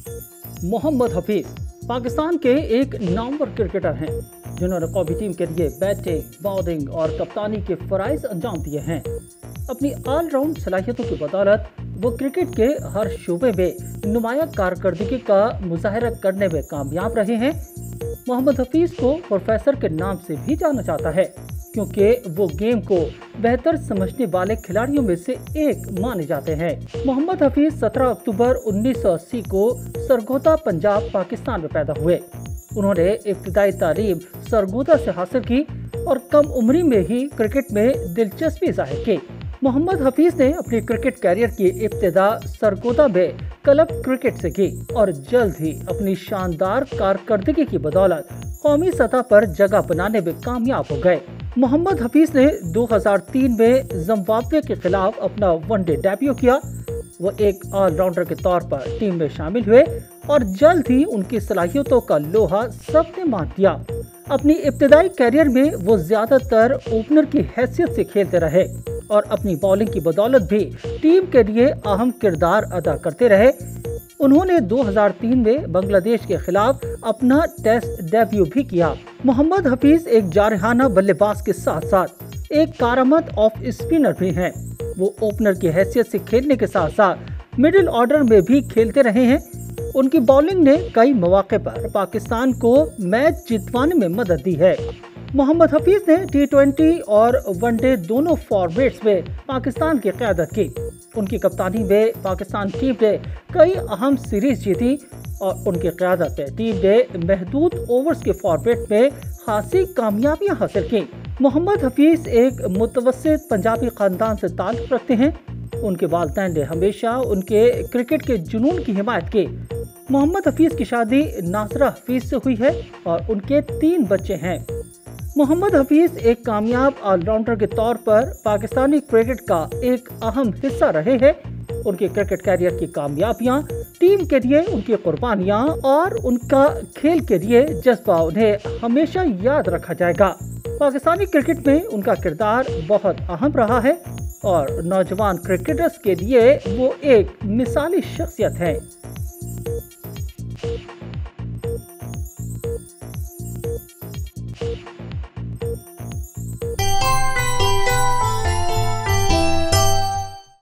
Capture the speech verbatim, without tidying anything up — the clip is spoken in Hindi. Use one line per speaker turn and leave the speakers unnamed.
मोहम्मद हफीज पाकिस्तान के एक नामवर क्रिकेटर हैं जिन्होंने कौमी टीम के लिए बैटिंग, बॉलिंग और कप्तानी के फराइज अंजाम दिए हैं। अपनी ऑलराउंड सलाहियतों की बदौलत वो क्रिकेट के हर शोबे में नुमाया कारकर्दगी का मुजाहरा करने में कामयाब रहे हैं। मोहम्मद हफीज को प्रोफेसर के नाम से भी जाना जाता है क्योंकि वो गेम को बेहतर समझने वाले खिलाड़ियों में से एक माने जाते हैं। मोहम्मद हफीज सत्रह अक्टूबर उन्नीस सौ अस्सी को सरगोदा, पंजाब, पाकिस्तान में पैदा हुए। उन्होंने इब्तिदाई तालीम सरगोदा से हासिल की और कम उम्री में ही क्रिकेट में दिलचस्पी जाहिर की। मोहम्मद हफीज ने अपनी क्रिकेट कैरियर की इब्तिदा सरगोदा में क्लब क्रिकेट से की और जल्द ही अपनी शानदार कारकर्दगी की बदौलत कौमी सतह पर जगह बनाने में कामयाब हो गए। मोहम्मद हफीज ने दो हज़ार तीन में जिम्बाब्वे के खिलाफ अपना वनडे डेब्यू किया। वो एक ऑलराउंडर के तौर पर टीम में शामिल हुए और जल्द ही उनकी सलाहियतों का लोहा सबने मान दिया। अपनी इब्तिदाई कैरियर में वो ज्यादातर ओपनर की हैसियत से खेलते रहे और अपनी बॉलिंग की बदौलत भी टीम के लिए अहम किरदार अदा करते रहे। उन्होंने दो हज़ार तीन में बांग्लादेश के खिलाफ अपना टेस्ट डेब्यू भी किया। मोहम्मद हफीज एक जारहाना बल्लेबाज के साथ साथ एक कारामद ऑफ स्पिनर भी हैं। वो ओपनर की हैसियत से खेलने के साथ साथ मिडिल ऑर्डर में भी खेलते रहे हैं। उनकी बॉलिंग ने कई मौके पर पाकिस्तान को मैच जितवाने में मदद दी है। मोहम्मद हफीज ने टी ट्वेंटी और वनडे दोनों फॉर्मेट्स में पाकिस्तान की क़यादत की। उनकी कप्तानी में पाकिस्तान टीम ने कई अहम सीरीज जीती और उनकी क़यादत में टीम ने महदूद ओवर्स के फॉर्मेट में खासी कामयाबियां हासिल की। मोहम्मद हफीज एक मुतवस्सित पंजाबी खानदान से ताल्लुक़ रखते हैं। उनके वालिदैन ने हमेशा उनके क्रिकेट के जुनून की हिमायत की। मोहम्मद हफीज की शादी नासरा हफीज से हुई है और उनके तीन बच्चे हैं। मोहम्मद हफीज एक कामयाब ऑलराउंडर के तौर पर पाकिस्तानी क्रिकेट का एक अहम हिस्सा रहे हैं। उनके क्रिकेट कैरियर की कामयाबियां, टीम के लिए उनकी कुर्बानियां और उनका खेल के लिए जज्बा उन्हें हमेशा याद रखा जाएगा। पाकिस्तानी क्रिकेट में उनका किरदार बहुत अहम रहा है और नौजवान क्रिकेटर्स के लिए वो एक मिसाली शख्सियत है।